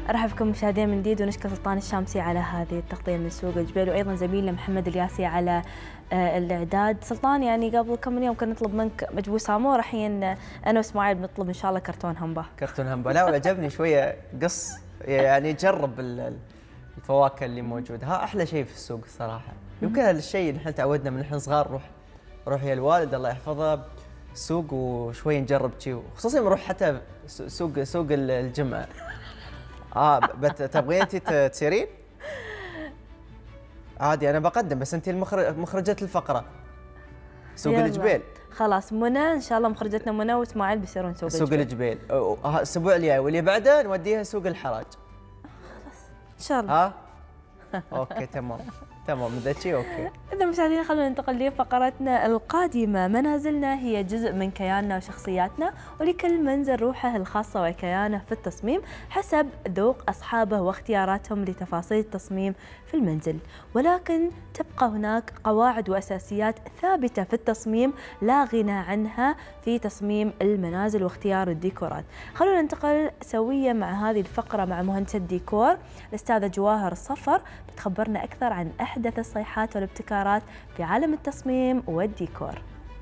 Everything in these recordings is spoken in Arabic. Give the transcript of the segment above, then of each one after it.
ارحب بكم مشاهدينا من جديد، ونشكر سلطان الشامسي على هذه التغطيه من سوق الجبيل، وايضا زميلنا محمد الياسي على الاعداد. سلطان، يعني قبل كم من يوم كنا نطلب منك مجبوس هامور، الحين انا واسماعيل بنطلب ان شاء الله كرتون همبا. كرتون همبا، لا وعجبني شويه قص، يعني جرب الفواكه اللي موجوده، ها احلى شيء في السوق الصراحه. يمكن هذا الشيء نحن تعودنا من نحن صغار، نروح يا الوالد الله يحفظه السوق وشوي نجرب شيء، خصوصا نروح حتى سوق الجمعه. تبغين انت تسيرين؟ عادي انا بقدم، بس انت مخرجة الفقره سوق الجبيل. خلاص منى ان شاء الله مخرجتنا منى واسماعيل بيصيرون سوق الجبيل. الاسبوع الجاي واللي بعده نوديها سوق الحراج. خلاص ان شاء الله. اوكي تمام ذاتشي اوكي. إذا مشاهدينا خلونا ننتقل لفقرتنا القادمة. منازلنا هي جزء من كياننا وشخصياتنا، ولكل منزل روحه الخاصة وكيانه في التصميم حسب ذوق أصحابه واختياراتهم لتفاصيل التصميم في المنزل، ولكن تبقى هناك قواعد وأساسيات ثابتة في التصميم لا غنى عنها في تصميم المنازل واختيار الديكورات. خلونا ننتقل سويا مع هذه الفقرة مع مهندسة الديكور الأستاذة جواهر الصفر، بتخبرنا أكثر عن أحدث الصيحات والابتكارات في عالم التصميم والديكور.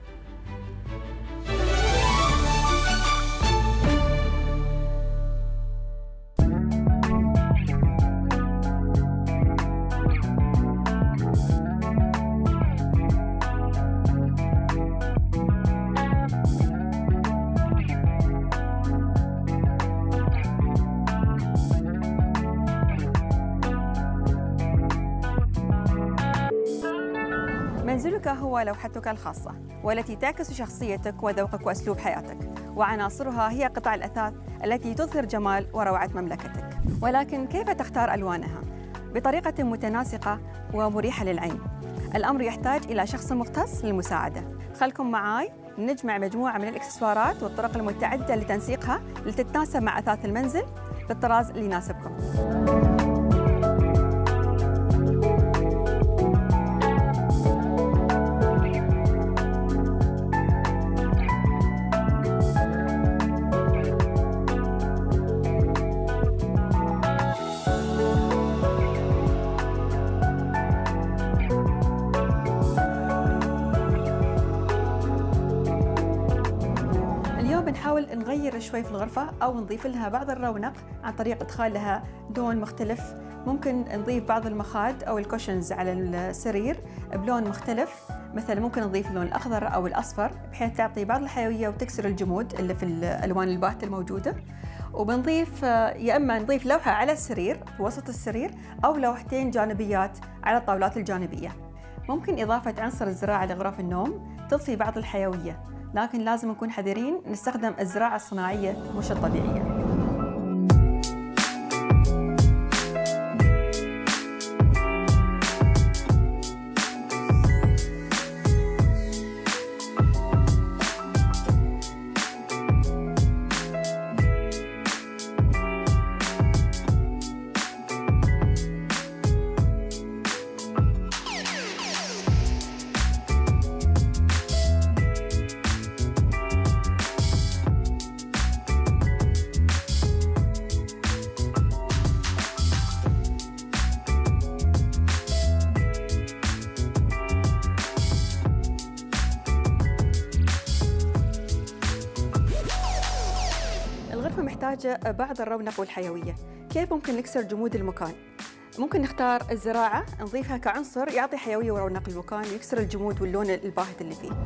منزلك هو لوحتك الخاصة، والتي تعكس شخصيتك وذوقك وأسلوب حياتك، وعناصرها هي قطع الأثاث التي تظهر جمال وروعة مملكتك. ولكن كيف تختار ألوانها؟ بطريقة متناسقة ومريحة للعين. الأمر يحتاج إلى شخص مختص للمساعدة. خلكم معاي نجمع مجموعة من الإكسسوارات والطرق المتعددة لتنسيقها لتتناسب مع أثاث المنزل بالطراز اللي يناسبكم. نحاول نغير شوي في الغرفة أو نضيف لها بعض الرونق عن طريق إدخال لها لون مختلف. ممكن نضيف بعض المخاد أو الكوشنز على السرير بلون مختلف، مثلا ممكن نضيف اللون الأخضر أو الأصفر بحيث تعطي بعض الحيوية وتكسر الجمود اللي في الألوان الباهتة الموجودة. وبنضيف يا إما نضيف لوحة على السرير في وسط السرير أو لوحتين جانبيات على الطاولات الجانبية. ممكن إضافة عنصر الزراعة لغرف النوم تضفي بعض الحيوية، لكن لازم نكون حذرين نستخدم الزراعة الصناعية مش الطبيعية. محتاجة بعض الرونق والحيوية. كيف ممكن نكسر جمود المكان؟ ممكن نختار الزراعة نضيفها كعنصر يعطي حيوية ورونق المكان ويكسر الجمود واللون الباهت اللي فيه.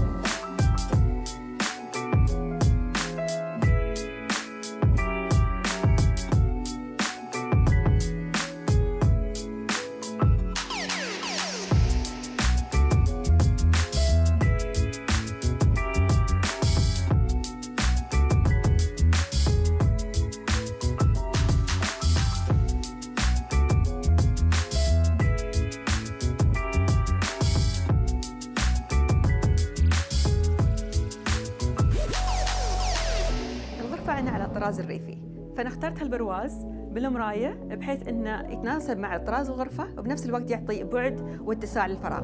على الطراز الريفي، فانا اخترت هالبرواز بالمرايه بحيث انه يتناسب مع طراز الغرفه وبنفس الوقت يعطي بعد واتساع للفراغ.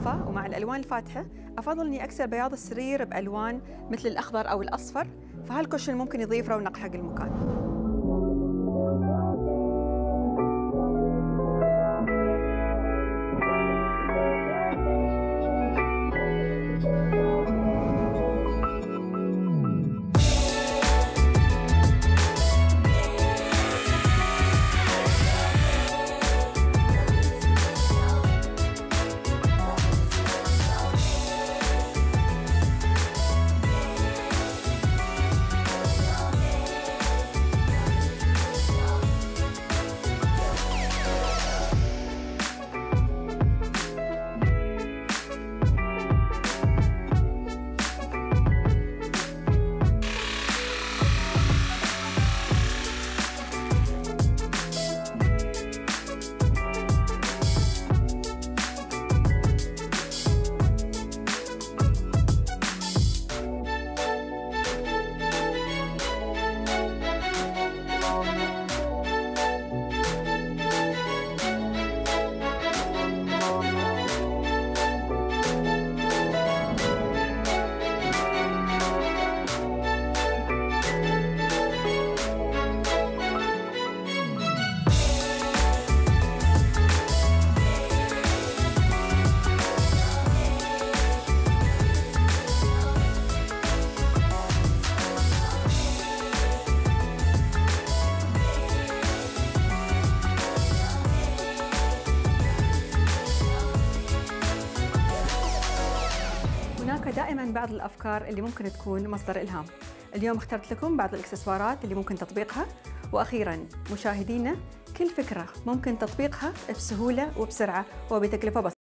بالإضافة ومع الألوان الفاتحة أفضل إني أكسر بياض السرير بألوان مثل الأخضر أو الأصفر، فهالكوشن ممكن يضيف رونق حق المكان. هناك دائما بعض الأفكار اللي ممكن تكون مصدر إلهام. اليوم اخترت لكم بعض الإكسسوارات اللي ممكن تطبيقها، وأخيرا مشاهدينا كل فكرة ممكن تطبيقها بسهولة وبسرعة وبتكلفة بسيطة.